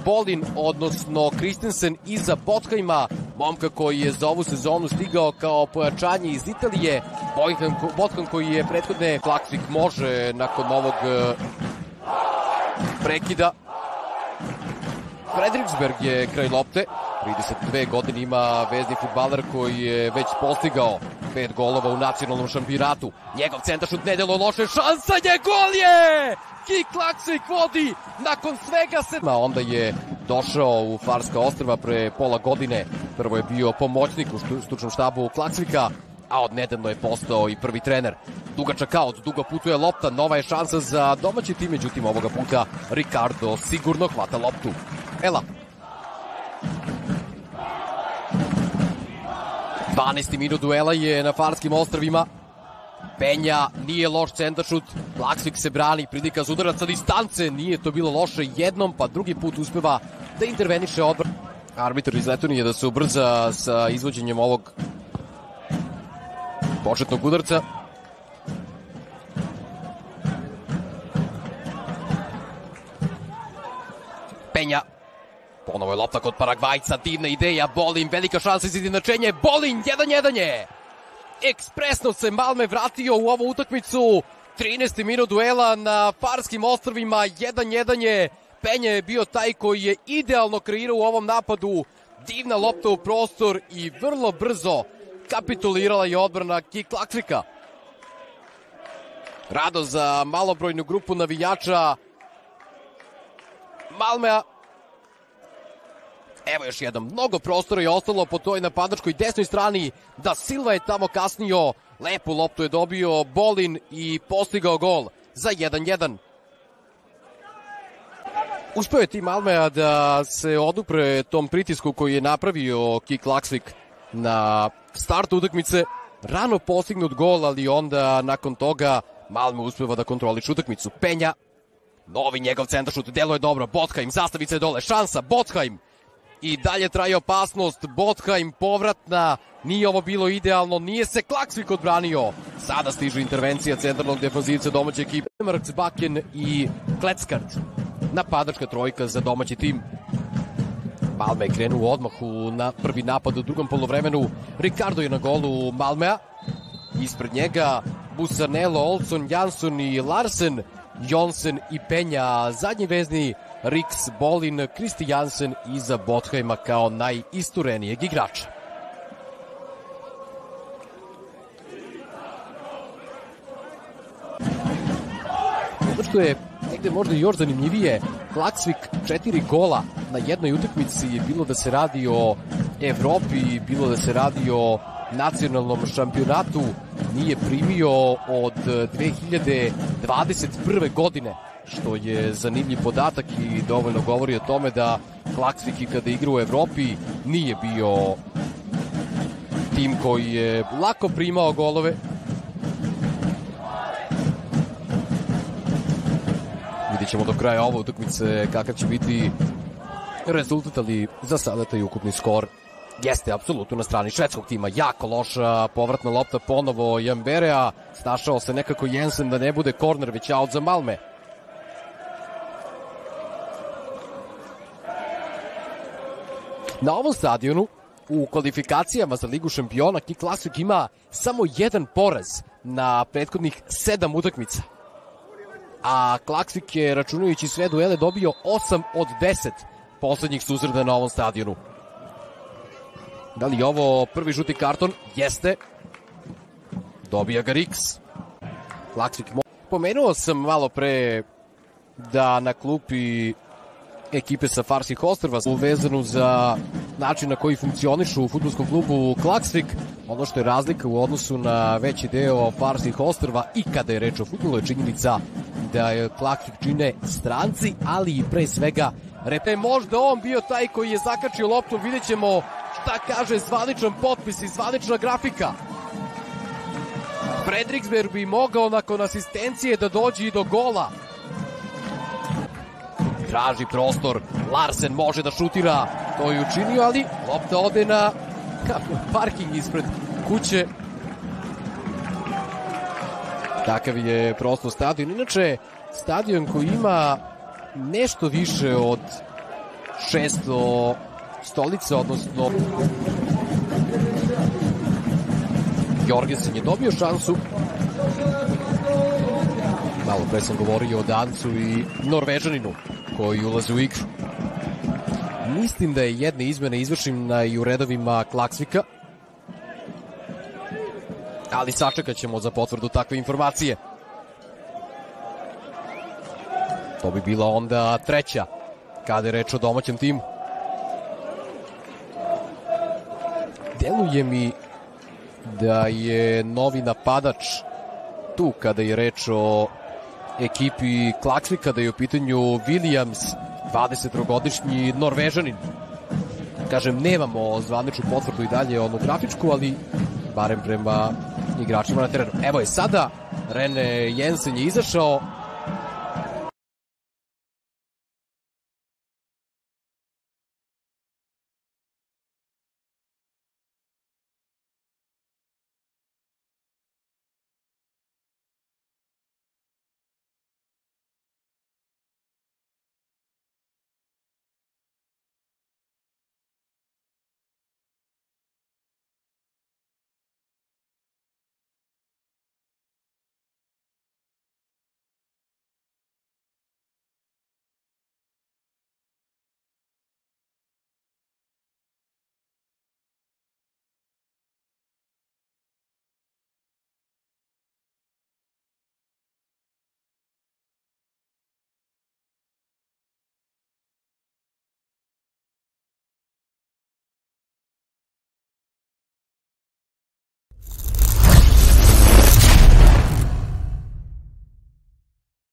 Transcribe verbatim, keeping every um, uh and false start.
Bolin, odnosno Kristensen iza Bothajma, momka koji je za ovu sezonu stigao kao pojačanje iz Italije. Botham koji je prethodne Klaksvik može nakon ovog prekida. Fredriksberg je kraj lopte, trideset dve godine ima vezni fudbaler koji je već postigao pet golova u nacionalnom šampionatu. Njegov centaršut ne delo loše, šansa je, gol je! Kik Klaksvik vodi nakon svega se... Onda je došao u Farska ostrva pre pola godine. Prvo je bio pomoćnik u stručnom štabu Klaksvika, a odnedavno je postao i prvi trener. Dugačak aut, dugo putuje lopta, nova je šansa za domaći tim, međutim ovoga puta Ricardo sigurno hvata loptu. Ela. dvanaesti minut duela je na Farskim ostrvima. Penja, nije loš centaršut, Klaksvik se brani, pridika za udarac sa distance, nije to bilo loše jednom, pa drugi put uspeva da interveniše odbor. Arbitar iz Letonije da se ubrza sa izvođenjem ovog početnog udarca. Penja. Ponovo je lopta kod Paragvajca, divna ideja, Bolin, velika šansa za izjednačenje, Bolin, jedan jedan je! Ekspresno se Malme vratio u ovu utakmicu, trinaesti minut duela na Farskim ostrvima, jedan jedan je, Penja je bio taj koji je idealno kreirao u ovom napadu, divna lopta u prostor i vrlo brzo kapitulirala je odbrana Kik Klaksvika. Rado za malobrojnu grupu navijača Malmea. Evo još jedan, mnogo prostora je ostalo po toj napadačkoj desnoj strani, da Silva je tamo kasnio, lepu loptu je dobio Bolin i postigao gol za jedan jedan. Uspeo je tim Malmea da se odupre tom pritisku koji je napravio Kik Klaksvik na startu utakmice, rano postignut gol, ali onda nakon toga Malme uspeva da kontroliše utakmicu. Penja, novi njegov centaršut, delo je dobro, Bothajm, zastavica je dole, šansa, Bothajm, i dalje traje opasnost, Bothajm povratna, nije ovo bilo idealno, nije se Klaksvik odbranio. Sada stiže intervencija centralnog defanzivca domaće ekipe. Marksbakken i Kletskard, napadačka trojka za domaći tim. Malme je krenuo odmah u na prvi napad u drugom polovremenu. Ricardo je na golu Malmea. Ispred njega Busanello, Olsson, Jansson i Larsen, Jonsen i Penja, zadnji vezni Riks, Bolin, Kristi Jansen iza Bothajma kao najisturenijeg igrača. Ono što je negde možda još zanimljivije, Klaksvik četiri gola na jednoj utakmici, bilo da se radi o Evropi, bilo da se radi o nacionalnom šampionatu, nije primio od dve hiljade dvadeset prve. godine, što je zanimljiv podatak i dovoljno govori o tome da Klaksvik i kada igra u Evropi nije bio tim koji je lako primao golove. Vidjet ćemo do kraja ove utakmice kakav će biti rezultat, ali za sada taj ukupni skor jeste apsolutno na strani švedskog tima. Jako loša povratna lopta ponovo Jamberea, snašao se nekako Jensen da ne bude korner, već aut za Malme. Na ovom stadionu u kvalifikacijama za Ligu šampiona Kik Klaksvik ima samo jedan poraz na prethodnih sedam utakmica. A Klaksvik je, računajući sve duele, dobio osam od deset poslednjih susreta na ovom stadionu. Da li je ovo prvi žuti karton? Jeste. Dobija ga Riks. Klaksvik. Pomenuo sam malo pre da na klupi ekipe sa Farskih ostrva uvezanu za način na koji funkcionišu u fudbalskom klubu Klaksvik. Ono što je razlika u odnosu na veći deo Farskih ostrva i kada je reč o fudbalu je činjenica da je Klaksvik čine stranci, ali i pre svega repe. Možda on bio taj koji je zakačio loptu, vidjet ćemo šta kaže zvaničan potpis i zvanična grafika. Fredriksberg bi mogao nakon asistencije da dođe i do gola. Traži prostor, Larsen može da šutira, to je učinio, ali lopta ode na parking ispred kuće. Takav je prosto stadion. Inače, stadion koji ima nešto više od šesto stolica, odnosno Jorgensen je dobio šansu. Malo pre sam govorio o Dancu i Norvežaninu koji ulaze u igru. Mislim da je jedne izmene izvršena i u redovima Klaksvika, ali sačekat ćemo za potvrdu takve informacije. To bi bila onda treća kada je reč o domaćem timu. Deluje mi da je novi napadač tu kada je reč o ekipi Klaksvika, da je u pitanju Williams, dvadesettrogodišnji Norvežanin. Kažem, nemamo zvaničnu potvrdu i dalje, onu grafičku, ali barem prema igračima na terenu. Evo je sada, Rene Jensen je izašao,